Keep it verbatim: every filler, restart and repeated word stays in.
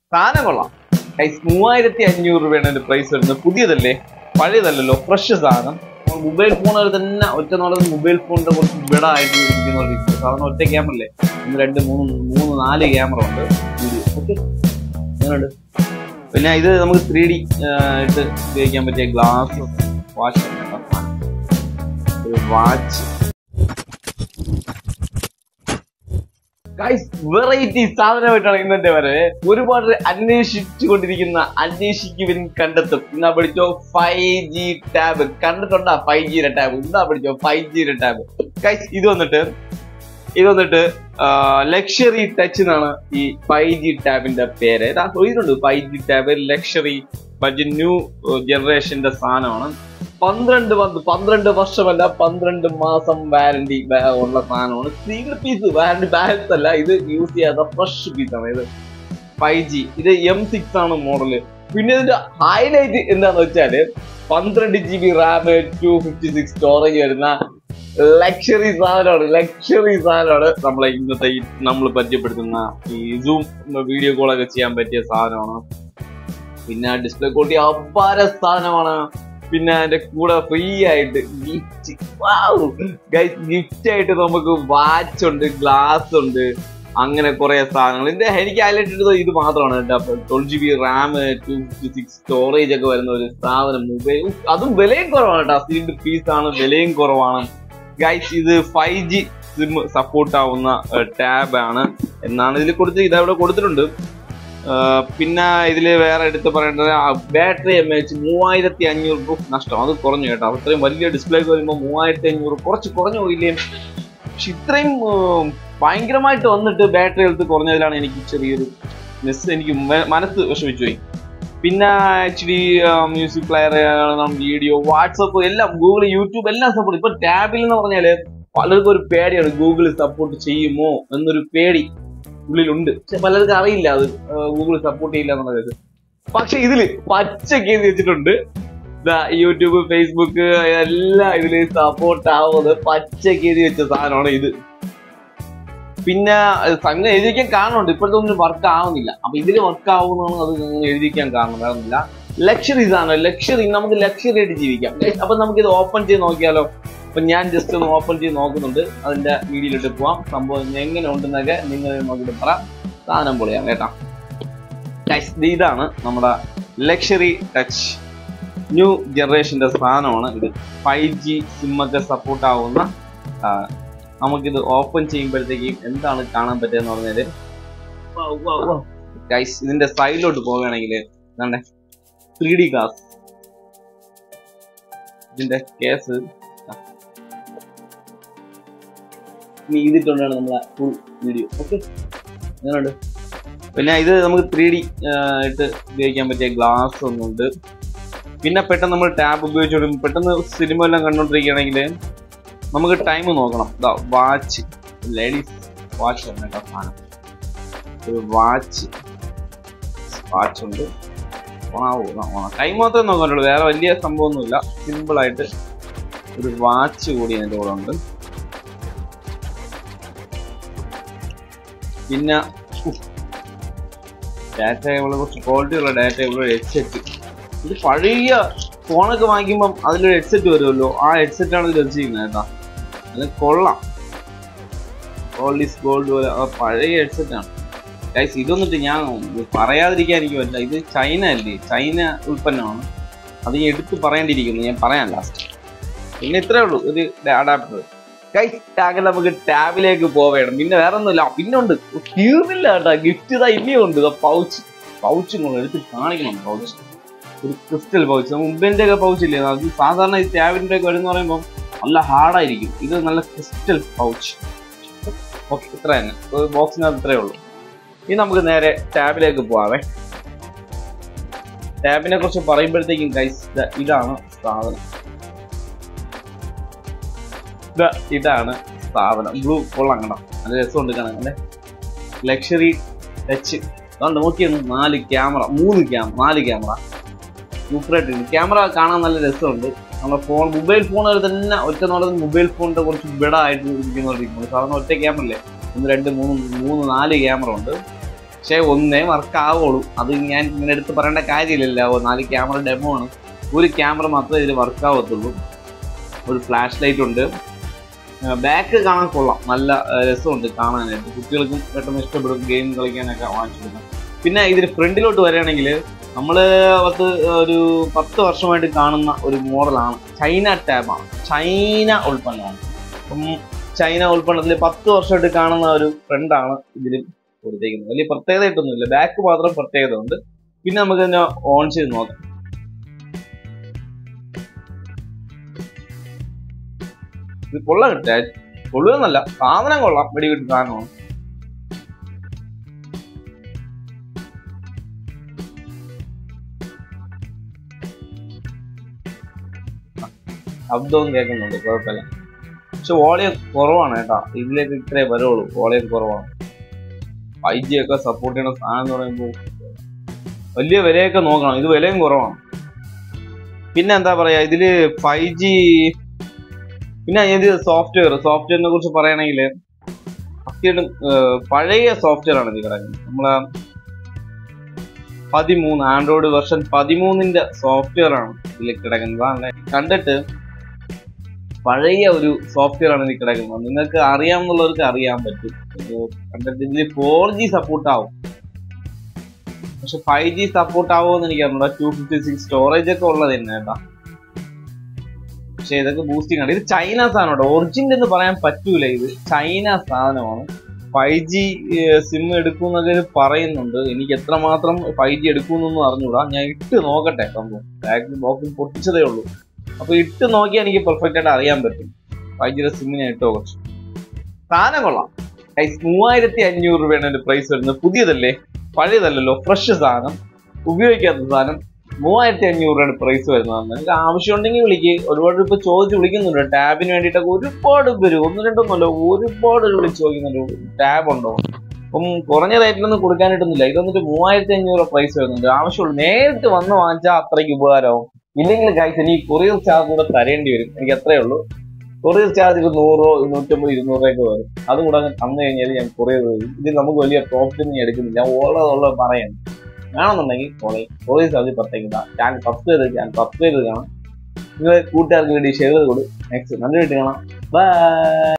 സാധനം കൊള്ളാം. മൂവായിരത്തി അഞ്ഞൂറ് രൂപയാണ് എന്റെ പ്രൈസ് വരുന്നത്. പുതിയതല്ലേ, പഴയതല്ലല്ലോ, ഫ്രഷ് സാധനം. മൊബൈൽ ഫോണുകൾ തന്നെ ഒറ്റ നോടത് മൊബൈൽ ഫോണിന്റെ കുറച്ച് ബെഡായിട്ട് ഇരിക്കുന്ന സാധനം. ഒറ്റ ക്യാമറ അല്ലേ, ഒന്ന് രണ്ട് മൂന്ന് മൂന്ന് നാല് ക്യാമറ ഉണ്ട് വീഡിയോ. ഓക്കെ, അങ്ങനെയുണ്ട്. പിന്നെ ഇത് നമുക്ക് ത്രീ ഡി ആയിട്ട് ഉപയോഗിക്കാൻ പറ്റിയ ഗ്ലാസ് വാച്ച് വാച്ച് വെറൈറ്റി സാധനമായിട്ടാണ് ഇന്നത്തെ വരവ്. ഒരുപാട് അന്വേഷിച്ചുകൊണ്ടിരിക്കുന്ന അന്വേഷിക്കുവിൻ കണ്ടെത്തും. ഇന്നാ പഠിച്ചോ ഫൈവ് ജി ടാബ്. കണ്ടിട്ടുണ്ടാ ഫൈവ് ജിയുടെ ടാബ്? ഇന്നാ പഠിച്ചോ ഫൈവ് ജിയുടെ ടാബ്. ഗൈസ് ഇത് വന്നിട്ട് ഇത് വന്നിട്ട് ലക്ഷറി ടച്ച് എന്നാണ് ഈ ഫൈവ് ജി ടാബിന്റെ പേര്. ഇതുണ്ട് five G tab luxury budget new ജനറേഷന്റെ സാധനമാണ്. പന്ത്രണ്ട് പന്ത് പന്ത്രണ്ട് വർഷമല്ല പന്ത്രണ്ട് മാസം വാറന്റി ഉള്ള സാധനമാണ്. സിംഗിൾ പീസ് വാറന്റി ബാലൻസ് അല്ല, ഇത് യൂസ് ചെയ്യാത്ത ഫ്രഷ് പീസാണ്. ഇത് ഫൈവ് ജി, ഇത് എം സിക്സ് ആണ് മോഡല്. പിന്നെ ഇതിന്റെ ഹൈലൈറ്റ് എന്താന്ന് വെച്ചാല് പന്ത്രണ്ട് G B RAM two fifty six storage വരുന്ന ലക്ഷറി സാധനമാണ്. ലക്ഷറി സാധനമാണ് നമ്മളെ ഇന്നത്തെ നമ്മൾ പരിചയപ്പെടുത്തുന്ന ഈ സൂം വീഡിയോ കോളൊക്കെ ചെയ്യാൻ പറ്റിയ സാധനമാണ്. പിന്നെ ഡിസ്പ്ലേ ക്വാളിറ്റി അപാര സാധനമാണ്. പിന്നെ അതിന്റെ കൂടെ ഫ്രീ ആയിട്ട് ഗിഫ്റ്റ് ഗിഫ്റ്റ് ആയിട്ട് നമുക്ക് വാച്ച് ഉണ്ട്, ഗ്ലാസ് ഉണ്ട്, അങ്ങനെ കുറെ സാധനങ്ങൾ. ഇതിന്റെ എനിക്ക് ഹൈലൈറ്റ് ചെയ്തത് ഇത് മാത്രമാണ് കേട്ടോ. Twelve G B RAM two fifty six storage ഒക്കെ വരുന്ന ഒരു സാധനം. മൊബൈൽ അതും വിലയും കുറവാണ് കേട്ടോ. സിംഗിൾ പീസ് ആണ്, വിലയും കുറവാണ്. ഗൈസ് ഇത് ഫൈവ് ജി സിം സപ്പോർട്ട് ആവുന്ന ടാബ് ആണ് എന്നാണ് ഇതിൽ കൊടുത്ത് ഇതവിടെ കൊടുത്തിട്ടുണ്ട്. പിന്നെ ഇതില് വേറെ എടുത്ത് പറയേണ്ടത് ബാറ്ററി എം എച്ച് മൂവായിരത്തി അഞ്ഞൂറ് രൂപ നഷ്ടം. അത് കുറഞ്ഞു കേട്ടോ. അത്രയും വലിയ ഡിസ്പ്ലേ വരുമ്പോൾ മൂവായിരത്തി അഞ്ഞൂറ് കുറച്ച് കുറഞ്ഞു പോയില്ലേ. പക്ഷെ ഇത്രയും ഭയങ്കരമായിട്ട് വന്നിട്ട് ബാറ്ററി ഹെൽത്ത് കുറഞ്ഞതിലാണ് എനിക്ക് ചെറിയൊരു മിസ്, എനിക്ക് മനസ്സ് വിഷമിച്ചു പോയി. പിന്നെ actually music player, video, WhatsApp എല്ലാം, ഗൂഗിൾ, യൂട്യൂബ് എല്ലാം സപ്പോർട്ട്. ഇപ്പൊ ടാബിൽ എന്ന് പറഞ്ഞാല് പലർക്കും ഒരു പേടിയാണ്, ഗൂഗിൾ സപ്പോർട്ട് ചെയ്യുമോ എന്നൊരു പേടി ഉള്ളിലുണ്ട്. പക്ഷെ പലർക്കും അറിയില്ല അത് ഗൂഗിൾ സപ്പോർട്ട് ചെയ്യില്ല എന്നുള്ളത്. പക്ഷെ ഇതില് പച്ചക്ക് എഴുതി വെച്ചിട്ടുണ്ട് യൂട്യൂബ്, ഫേസ്ബുക്ക് എല്ലാം ഇതില് സപ്പോർട്ട് ആവുന്നത് പച്ചക്ക് എഴുതി വെച്ച സാധനമാണ് ഇത്. പിന്നെ സംഗതി എഴുതിക്കാൻ കാരണമുണ്ട്, ഇപ്പോഴത്തെ ഒന്നും വർക്ക് ആവുന്നില്ല. അപ്പൊ ഇതില് വർക്ക് ആവുന്നതാണ് അത് എഴുതിക്കാൻ കാരണം, വേറൊന്നുമില്ല. ലക്ഷറി സാധനം, ലക്ഷറി, നമുക്ക് ലക്ഷറി ആയിട്ട് ജീവിക്കാം. അപ്പൊ നമുക്ക് ഇത് ഓപ്പൺ ചെയ്ത് നോക്കിയാലോ? അപ്പൊ ഞാൻ ജസ്റ്റ് ഒന്ന് ഓപ്പൺ ചെയ്ത് നോക്കുന്നുണ്ട്. അതിന്റെ വീഡിയോയിലിട്ട് പോവാം. സംഭവം എങ്ങനെ ഉണ്ടെന്നൊക്കെ നിങ്ങൾ നോക്കിയിട്ട് പറ. സാധനം പൊളിയാം കേട്ടാ. ഇതാണ് നമ്മുടെ ലക്ഷറി ടച്ച് ന്യൂ ജനറേഷന്റെ സാധനമാണ് ഇത്. ഫൈവ് ജി സിമ്മൊക്കെ സപ്പോർട്ട് ആവുന്ന. നമുക്കിത് ഓപ്പൺ ചെയ്യുമ്പോഴത്തേക്കും എന്താണ് കാണാൻ പറ്റുക പറഞ്ഞാല്, ഗൈസ് ഇതിന്റെ സൈഡിലോട്ട് പോവുകയാണെങ്കിൽ എന്താ ത്രീ ഡി ഗ്ലാസ്, ഇതിന്റെ കേസ് ഇനി ഇതിട്ടുകൊണ്ടാണ് നമ്മളെ ഫുൾ വീഡിയോ. ഓക്കെ, അങ്ങനെയുണ്ട്. പിന്നെ ഇത് നമുക്ക് ത്രീ ഡി ആയിട്ട് ഉപയോഗിക്കാൻ പറ്റിയ ഗ്ലാസ് ഒന്നുണ്ട്. പിന്നെ പെട്ടെന്ന് നമ്മൾ ടാബ് ഉപയോഗിച്ചോടും പെട്ടെന്ന് സിനിമ എല്ലാം കണ്ടോണ്ടിരിക്കുകയാണെങ്കിൽ നമുക്ക് ടൈം നോക്കണം. ഇതാ വാച്ച്, ലേഡീസ് വാച്ച് ആണ് കേട്ടോ സാധനം. ഒരു വാച്ച് വാച്ച് ഉണ്ട്. ടൈം മാത്രമേ നോക്കാനുള്ളൂ, വേറെ വലിയ സംഭവമൊന്നുമില്ല. സിമ്പിൾ ആയിട്ട് ഒരു വാച്ച് കൂടി അതിൻ്റെ കൂടെ ഉണ്ട്. പിന്നെ ഡാറ്റ കേബിള്, കുറച്ച് ക്വാളിറ്റി ഉള്ള ഡാറ്റ കേബിള്, ഹെഡ്സെറ്റ്. ഇത് പഴയ ഫോണൊക്കെ വാങ്ങിക്കുമ്പം അതിലൊരു ഹെഡ്സെറ്റ് വരുമല്ലോ, ആ ഹെഡ്സെറ്റാണ് ഇത് വെച്ചിരിക്കുന്നത് കേട്ടോ. അത് കൊള്ളാം, ഓൾഡ് ഈസ് ഗോൾഡ് പോലെ പഴയ ഹെഡ്സെറ്റാണ്. ഗൈസ് ഇത് വന്നിട്ട് ഞാൻ പറയാതിരിക്കാൻ എനിക്ക് പറ്റില്ല. ഇത് ചൈന അല്ലേ, ചൈന ഉൽപ്പന്നമാണ്. അത് ഞാൻ എടുത്ത് പറയേണ്ടിയിരിക്കുന്നു, ഞാൻ പറയാം ലാസ്റ്റ്. പിന്നെ ഇത്രേ ഉള്ളൂ ഒരു അഡാപ്റ്റർ. ഗൈസ് ടാഗ് നമുക്ക് ടാബിലേക്ക് പോവേണം. പിന്നെ വേറെ ഒന്നുമില്ല. പിന്നെ ഉണ്ട്, തീർന്നില്ല കേട്ടോ. ഗിഫ്റ്റ് ഇതാ ഇനിയും ഉണ്ട്. പൗച്ച് പൗച്ചും കൊണ്ട് എടുത്ത് കാണിക്കണം. പൗച്ച്, ഒരു ക്രിസ്റ്റൽ പൗച്ച്. മുമ്പിന്റെ ഒക്കെ പൗച്ച് ഇല്ലേ, അത് സാധാരണ ഈ ടാബിന്റെ ഒക്കെ വരുന്ന പറയുമ്പോൾ നല്ല ഹാർഡായിരിക്കും. ഇത് നല്ല ക്രിസ്റ്റൽ പൗച്ച്. ഓക്കെ, ഇത്ര തന്നെ ബോക്സിനകത്ത് ഇത്രയേ ഉള്ളൂ. ഇനി നമുക്ക് നേരെ ടാബിലേക്ക് പോവാവേ. ടാബിനെ കുറിച്ച് പറയുമ്പോഴത്തേക്കും ഗൈസ് ഇതാണ് സാധനം. ഇതാണ് സാധനം. ബ്ലൂ കൊള്ളാം കണ്ടോ, നല്ല രസമുണ്ട് കാണാൻ അല്ലേ. ലക്ഷറി ടച്ച് അതുകൊണ്ട് നോക്കിയാണ്. നാല് ക്യാമറ, മൂന്ന് ക്യാമറ, നാല് ക്യാമറ സൂപ്പറായിട്ടുണ്ട്. ക്യാമറ കാണാൻ നല്ല രസമുണ്ട്. നമ്മുടെ ഫോൺ, മൊബൈൽ ഫോണുകൾ തന്നെ ഒറ്റ നോട്ടത്തിൽ മൊബൈൽ ഫോണിന്റെ കുറച്ച് ബെഡായിട്ട് ഇരിക്കുന്നോണ്ടിരിക്കുന്നത്. സാധാരണ ഒറ്റ ക്യാമറ അല്ലേ, ഒന്ന് രണ്ട് മൂന്ന് മൂന്ന് നാല് ക്യാമറ ഉണ്ട്. പക്ഷേ ഒന്നേ വർക്ക് ആവുള്ളൂ. അത് ഞാൻ ഇങ്ങനെ എടുത്ത് പറയേണ്ട കാര്യമില്ലല്ലോ. നാല് ക്യാമറ ഡെമോ ആണ്. ഒരു ക്യാമറ മാത്രമേ ഇതിൽ വർക്ക് ആവത്തുള്ളൂ. ഒരു ഫ്ലാഷ് ലൈറ്റ് ഉണ്ട്. ബാക്ക് കാണാൻ കൊള്ളാം, നല്ല രസമുണ്ട് കാണാനായിട്ട്. കുട്ടികൾക്കും പെട്ടെന്ന് ഇഷ്ടപ്പെടും, ഗെയിം കളിക്കാനൊക്കെ വാങ്ങിച്ചു കൊടുക്കാം. പിന്നെ ഇതിൽ ഫ്രണ്ടിലോട്ട് വരികയാണെങ്കിൽ നമ്മൾ പത്ത് ഒരു പത്ത് വർഷമായിട്ട് കാണുന്ന ഒരു മോഡലാണ്. ചൈന ടാബാണ്, ചൈന ഉൽപ്പന്നമാണ്. അപ്പം ചൈന ഉൽപ്പന്നത്തിൽ പത്ത് വർഷമായിട്ട് കാണുന്ന ഒരു ഫ്രണ്ടാണ് ഇതിൽ കൊടുത്തേക്കുന്നത്. വലിയ പ്രത്യേകതയായിട്ടൊന്നുമില്ല, ബാക്ക് മാത്രം പ്രത്യേകത ഉണ്ട്. പിന്നെ നമുക്ക് തന്നെ ഓൺ ചെയ്ത് നോക്കാം. ഇത് കൊള്ളാം കിട്ടാ, കൊള്ളുകയെന്നല്ല, സാധനം കൊള്ളാം, വെടി കിട്ടും സാധനമാണ്. ശബ്ദവും കേൾക്കുന്നുണ്ട്, കുഴപ്പമില്ല. പക്ഷെ വോളിയം കുറവാണ് കേട്ടോ, ഇതിലേക്ക് ഇത്രേ വരുള്ളൂ, വോളിയം കുറവാണ്. ഫൈവ് ജി ഒക്കെ സപ്പോർട്ട് ചെയ്യുന്ന സാധനം എന്ന് പറയുമ്പോൾ വലിയ വിലയൊക്കെ നോക്കണം, ഇത് വിലയും കുറവാണ്. പിന്നെ എന്താ പറയാ, ഇതില് ഫൈവ് ജി പിന്നെ ഇത് സോഫ്റ്റ്വെയർ സോഫ്റ്റ്വെയറിനെ കുറിച്ച് പറയുകയാണെങ്കിൽ അത്യാവശ്യം പഴയ സോഫ്റ്റ്വെയർ ആണ് ഇത് കിടക്കുന്നത്. നമ്മളെ പതിമൂന്ന് ആൻഡ്രോയിഡ് വെർഷൻ പതിമൂന്നിന്റെ സോഫ്റ്റ്വെയർ ആണ് ഇതിൽ കിടക്കുന്നത്. കണ്ടിട്ട് പഴയ ഒരു സോഫ്റ്റ്വെയർ ആണ് ഇതിൽ കിടക്കുന്നത്. നിങ്ങൾക്ക് അറിയാമെന്നുള്ളവർക്ക് അറിയാൻ പറ്റും. കണ്ടിട്ട് ഇതിൽ ഫോർ ജി സപ്പോർട്ട് ആവും, പക്ഷെ ഫൈവ് ജി സപ്പോർട്ട് ആവുമെന്ന് എനിക്ക് അറിഞ്ഞൂടാ. ടു ഫിഫ്റ്റി സിക്സ് സ്റ്റോറേജ് ഒക്കെ ഉള്ളത് തന്നെ കേട്ടാ. പക്ഷെ ഇതൊക്കെ ബൂസ്റ്റിംഗ് ആണ്. ഇത് ചൈന സാധനമാണ്, ഒറിജിനൽ എന്ന് പറയാൻ പറ്റൂല. ഇത് ചൈന സാധനമാണ്. ഫൈവ് ജി സിം എടുക്കുന്നൊക്കെ പറയുന്നുണ്ട്. എനിക്ക് എത്രമാത്രം ഫൈവ് ജി എടുക്കുമെന്നൊന്നും അറിഞ്ഞൂടാ. ഞാൻ ഇട്ട് നോക്കട്ടെ. സംഭവം ബാക്ക് ബോക്സിൽ പൊട്ടിച്ചതേ ഉള്ളൂ. അപ്പൊ ഇട്ട് നോക്കിയാൽ എനിക്ക് പെർഫെക്റ്റ് ആയിട്ട് അറിയാൻ പറ്റും. ഫൈവ് ജിയുടെ സിം ഞാൻ ഇട്ടോ കുറച്ച്. സാധനം കൊള്ളാം. മൂവായിരത്തി അഞ്ഞൂറ് രൂപയാണ് എന്റെ പ്രൈസ് വരുന്നത്. പുതിയതല്ലേ, പഴയതല്ലല്ലോ, ഫ്രഷ് സാധനം, ഉപയോഗിക്കാത്ത സാധനം. മൂവായിരത്തി അഞ്ഞൂറ് രൂപയാണ് പ്രൈസ് വരുന്നത്. നിങ്ങൾക്ക് ആവശ്യമുണ്ടെങ്കിൽ വിളിക്ക്. ഒരുപാട് ഇപ്പൊ ചോദിച്ച് വിളിക്കുന്നുണ്ട് ടാബിന് വേണ്ടിയിട്ടൊക്കെ. ഒരുപാട് പേര്, ഒന്ന് രണ്ടൊന്നുമല്ല, ഒരുപാട് പേര് വിളിച്ച് ചോദിക്കുന്നുണ്ട് ടാബ് ഉണ്ടോ. അപ്പം കുറഞ്ഞ റേറ്റിലൊന്നും കൊടുക്കാനായിട്ടൊന്നുമില്ല. ഇത് വന്നിട്ട് മൂവായിരത്തി അഞ്ഞൂറ് രൂപ പ്രൈസ് വരുന്നുണ്ട്. ആവശ്യമുള്ളൂ നേരിട്ട് വന്ന് വാങ്ങിച്ചാൽ അത്രയ്ക്ക് ഉപകാരമാവും. ഇല്ലെങ്കിൽ ഗൈസ് എനിക്ക് കൊറിയർ ചാർജ് കൂടെ തരേണ്ടി വരും. എനിക്ക് അത്രയേ ഉള്ളൂ. കൊറിയർ ചാർജ് ഒരു നൂറോ നൂറ്റമ്പത് ഇരുന്നൂറൊക്കെ വരും. അതും കൂടെ തന്നു കഴിഞ്ഞാൽ ഞാൻ കൊറിയർ വരും. ഇതിൽ നമുക്ക് വലിയ പ്രോഫിറ്റ് ഒന്നും എടുക്കുന്നില്ല. ഉള്ളതുള്ളത് പറയാൻ വേണമെന്നുണ്ടെങ്കിൽ കൊറിയർ ചാർജ് പ്രത്യേകത. ചാനൽ സബ്സ്ക്രൈബ് ചെയ്ത് ചാനൽ സബ്സ്ക്രൈബ് ചെയ്ത് കാണാം. നിങ്ങളെ കൂട്ടുകാർക്ക് വേണ്ടി ഷെയർ ചെയ്ത് കൊടുക്കും. നെക്സ്റ്റ് നല്ല വീട്ടിൽ കാണാം. ബൈ.